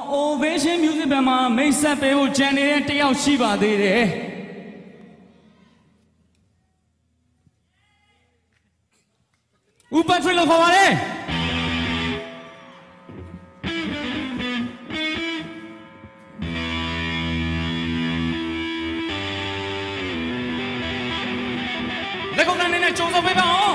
Ovation Music ဘက်မှာမိတ်ဆက်ပေးဖို့ကြံနေတဲ့တယောက်ရှိပါသေးတယ်ဦးပတ်ထရစ်လို့ခေါ်ပါလေလက်ကုပ်ကနေနဲ့ကြုံစုံပေးပါအောင်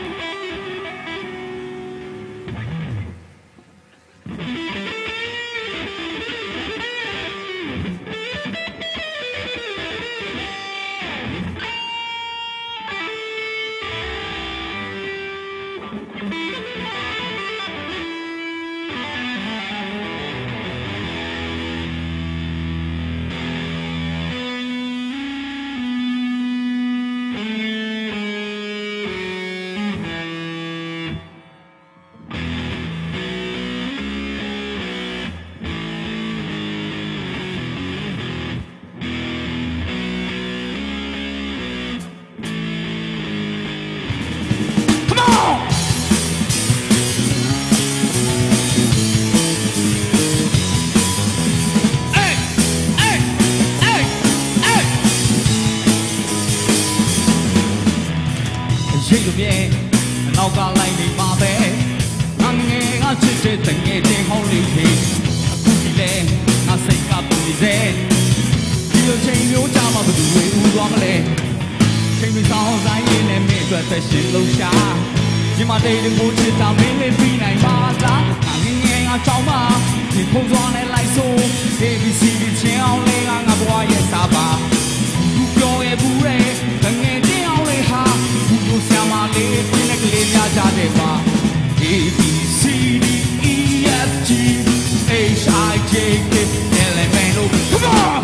နောက်ကလိုက်နေပါပဲငါငယ်ငါချစ်တဲ့တငယ်ချင်းဟောင်းလေးကြီးအခုဒီလဲငါစိတ်ကပူနေစေဒီလိုချိန်မျိုးကြမှာဘယ်သူတွေဦးသွားမလဲချိန်မဆောင်ဆိုင်ရင်းနဲ့မင်းအတွက်သက်ရှင်လို့ရှာဒီမှာတိတ်ကိုချစ်တာမင်းလေးပြီးနိုင်ပါလားငါငယ်ငါကြောက်ပါဒီဖုန်းသွားနဲ့လိုက်ဆို ABC ချင်းအောင်လေးငါဘွားရဲ့စားပါသူပြောရဲ့ဘူးတဲ့တငယ်ချင်းအောင်လေးဟာဘူးဆရာမလေးပြင်းတဲ့ကလေးများကြတဲ့ပါ A B C D E F G H I J K L M N O Come on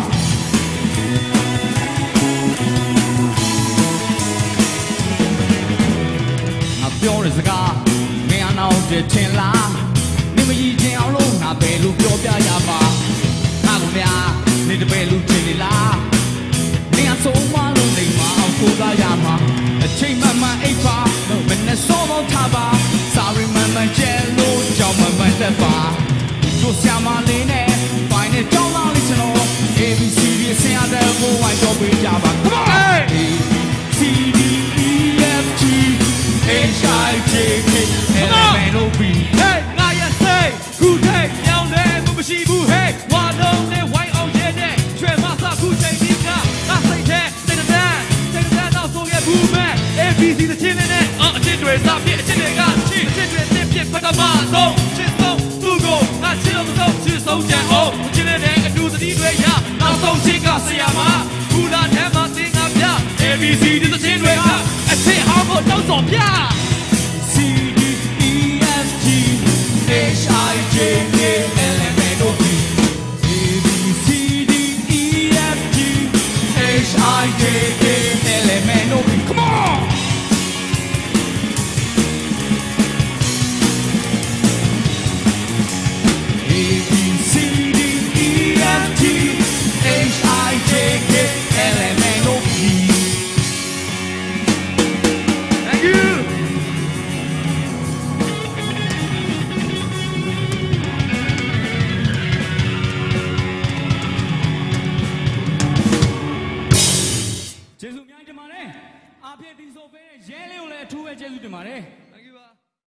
ငါပြောတဲ့စကားမင်းအနောက်ကျထင်လားနေမကြီးချင်းအောင်လို့ငါဘယ်လိုပြောပြရမှာငါကများနေတပည့်လူချင်းနေလားနေအဆုံးမလို့နေမအောင်ကိုးစားရမှာအချိန်မှမှအိပ်ပါမနဲ့စောတော့ထားပါ Sorry မမကျဲလို့ကြောင်မမတက်ပါတို့ဆရာမလေးနဲ့ပိုင်းနဲ့ကြောင်းသားလေးကျွန်တော် ABC ပြဆင်ရတဲ့ဘိုးဝိုင်းတော့ပေးကြပါ Come on A C D E F G H I J K L M N O P Hey ငါရဲ့စိတ်ခုထိတ်ရောင်းတယ်မရှိဘူး Hey ဝါလုံးနဲ့ဝိုင်းအောင်ရဲတဲ့ရွှေမစခုချိန်ဒီကငါစိတ်ထဲစိတ်တဲ့တော့ဆိုခဲ့ဘူးမဲ့ ABC တဲ့ချင်းနဲ့အချစ်တွေစားပြည့်အချစ်တွေကချစ်တွေတစ်ပြည့်ဖတ်တာမဆုံးချစ်ဆုံးသူ့ကိုငါချစ်လို့မဆုံးချစ်ဆုံးကြအောင်ချစ်တဲ့အတူတတိတွေရနောက်ဆုံးချစ်ကဆရာမဘူလာထဲမှာသင်္ကပြ ABC တဲ့ချင်းတွေဟာအချစ်ဟောင်းကိုတောက်ဆောင်ပြ C D E F G H I J K